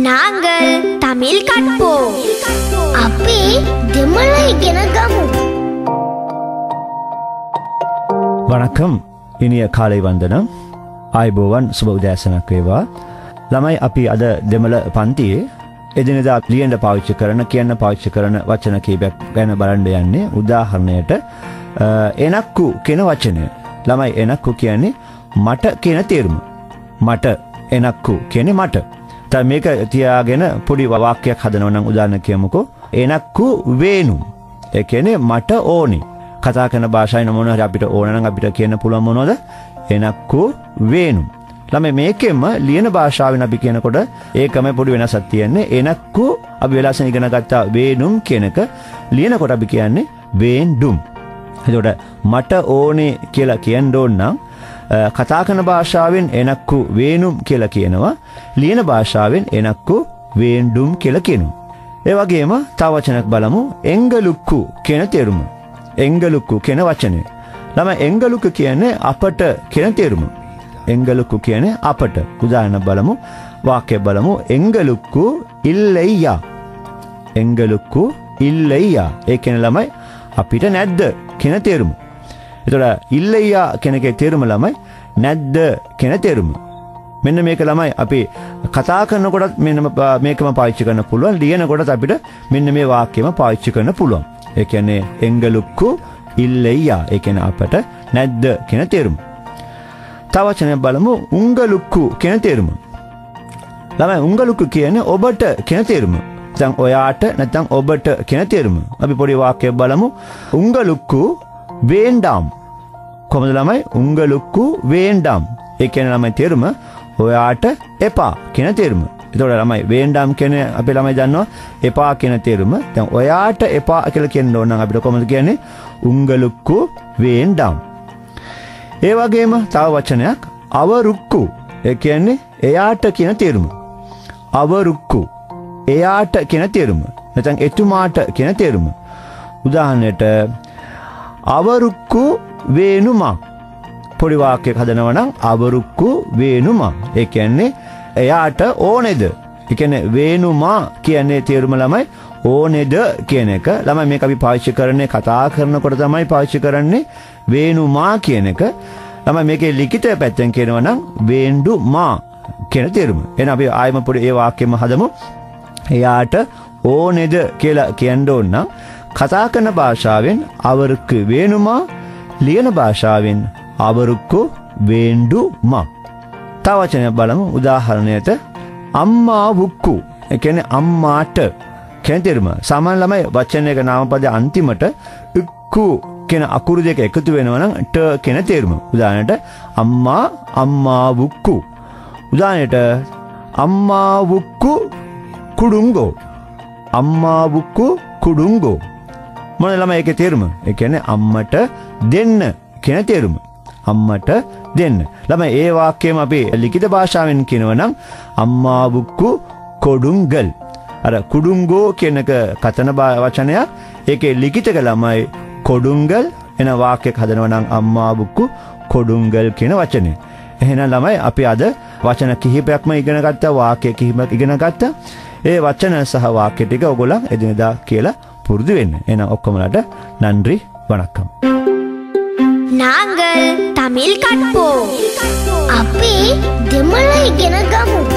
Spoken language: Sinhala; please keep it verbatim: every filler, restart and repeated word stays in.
நாங்கள் தமிழ் கற்போம். අපි දෙමළ ඉගෙන ගමු. வணக்கம், இனிய காலை வந்தனம். ආයුබෝවන්, සුබ උදෑසනක් වේවා. ළමයි, අපි අද දෙමළ පන්තියේ එදිනෙදා ලියන්න පාවිච්චි කරන, කියන්න පාවිච්චි කරන වචන කීපයක් ගැන බලන්න යන්නේ. උදාහරණයට එනක්කු කියන වචනය. ළමයි, එනක්කු කියන්නේ මට කියන තේරුම. මට එනක්කු කියන්නේ මට. දැන් මේක තියාගෙන පොඩි වාක්‍යයක් හදනවා නම් උදාහරණ කියමුකෝ. එනක්කු වේනු. ඒ කියන්නේ මට ඕනි. කතා කරන භාෂාවේ මොන හරි අපිට ඕන නම් අපිට කියන්න පුළුවන් මොනවද? එනක්කු වේනු. ළමයි, මේකෙම ලියන භාෂාවෙන් අපි කියනකොට ඒකම පොඩි වෙනසක් තියෙන්නේ. එනක්කු අපි වෙලාසෙන් ඉගෙන ගත්තා වේනුම් කියන එක. ලියනකොට අපි කියන්නේ වේන්ඩුම්. එතකොට මට ඕනේ කියලා කියන්න ඕන නම් කතා කරන භාෂාවෙන් එනක්කු වේනුම් කියලා කියනවා. ලියන භාෂාවෙන් එනක්කු වේන්ඩුම් කියලා කියනවා. ඒ වගේම තව වචනයක් බලමු. එංගලුක්කු කියන තේරුම. එංගලුක්කු කියන වචනය. ළමයි, එංගලුක්කු කියන්නේ අපට කියන තේරුම. එංගලුක්කු කියන්නේ අපට. උදාහරණ බලමු. වාක්‍ය බලමු. එංගලුක්කු ඉල්ලෙයියා. එංගලුක්කු ඉල්ලෙයියා. ඒ කියන්නේ ළමයි අපිට නැද්ද කියන තේරුම. එතකොට ඉල්ලෙයියා කියන එකේ තේරුම ළමයි නැද්ද කියන තේරුම. මෙන්න මේක ළමයි අපි කතා කරනකොටත් මෙන්න මේකම පාවිච්චි කරන්න පුළුවන්. ලියනකොටත් අපිට මෙන්න මේ වාක්‍යෙම පාවිච්චි කරන්න පුළුවන්. ඒ කියන්නේ එංගලුක්කු ඉල්ලෙයියා. ඒ කියන්නේ අපට නැද්ද කියන තේරුම. තව වචනයක් බලමු. උංගලුක්කු කියන තේරුම. ළමයි, උංගලුක්කු කියන්නේ ඔබට කියන තේරුම. නැත්නම් ඔයාට නැත්නම් ඔබට කියන තේරුම. අපි පොඩි වාක්‍යයක් බලමු. උංගලුක්කු වේන්ඩම්. කොහොමද ළමයි? උංගලුක්කු වේන්ඩම්. ඒ කියන්නේ ළමයි තේරුම ඔයාට එපා කියන තේරුම. එතකොට ළමයි වේන්ඩම් කියන්නේ අපි ළමයි දන්නවා එපා කියන තේරුම. දැන් ඔයාට එපා කියලා කියන්න ඕන නම් අපිට කොහොමද කියන්නේ? උංගලුක්කු වේන්ඩම්. ඒ වගේම තව වචනයක් අවරුක්කු. ඒ කියන්නේ එයාට කියන තේරුම. අවරුක්කු එයාට කියන තේරුම. නැත්නම් එතුමාට කියන තේරුම. උදාහරණයට අවරුක්කු වේනුමා. පොඩි වාක්‍යයක් හදනවා නම් අවරුක්කු වේනුමා. ඒ කියන්නේ එයාට ඕනේද? ඒ කියන්නේ වේනුමා කියන්නේ තේරුම ළමයි ඕනේද කියන එක. ළමයි, මේක අපි පාවිච්චි කරන්නේ කතා කරනකොට තමයි පාවිච්චි කරන්නේ වේනුමා කියන එක. ළමයි, මේකේ ලිඛිත පැත්තෙන් කියනවා නම් වේන්ඩුමා කියන තේරුම. එහෙනම් අපි ආයෙම පොඩි ඒ වාක්‍යෙම හදමු. එයාට ඕනේද කියලා කියන්න ඕන නම් කතා කරන භාෂාවෙන් අවරුක්කු වේනුමා, ලියන භාෂාවෙන් අවරුක්කු වේන්ඩුමා. තව වචනයක් බලමු. උදාහරණයට අම්මා වුක්කු. ඒ කියන්නේ අම්මාට කියන තේරුම. සාමාන්‍ය ළමයි වචනයක නාමපදයේ අන්තිමට උක්කු කියන අකුරු දෙක එකතු වෙනවා නම් ට කියන තේරුම. උදාහරණයට අම්මා අම්මා වුක්කු. උදාහරණයට අම්මා වුක්කු කුඩුංගෝ. අම්මා වුක්කු කුඩුංගෝ. මොන ළමයි ඒකේ තේරුම? ඒ කියන්නේ අම්මට දෙන්න කියන තේරුම. අම්මට දෙන්න. ළමයි, ඒ වාක්‍යයම අපි ලිඛිත භාෂාවෙන් කියනවා නම් අම්මා වුක්කු කොඩුංගල්. අර කුඩුංගෝ කියන එක කතන වචනයක්. ඒකේ ලිඛිතක ළමයි කොඩුංගල් එන වාක්‍යයක් හදනවා නම් අම්මා වුක්කු කොඩුංගල් කියන වචනේ. එහෙනම් ළමයි අපි අද වචන කිහිපයක්ම ඉගෙන ගත්තා. වාක්‍ය කිහිපයක් ඉගෙන ගත්තා. ඒ වචන සහ වාක්‍ය ටික ඔයගොල්ලෝ එදිනෙදා කියලා පුරුදු වෙන්න. එහෙනම් ඔක්කොමලට நன்றி, வணக்கம். நாங்கள் தமிழ் கற்போம். අපි දෙමළ ඉගෙන ගමු.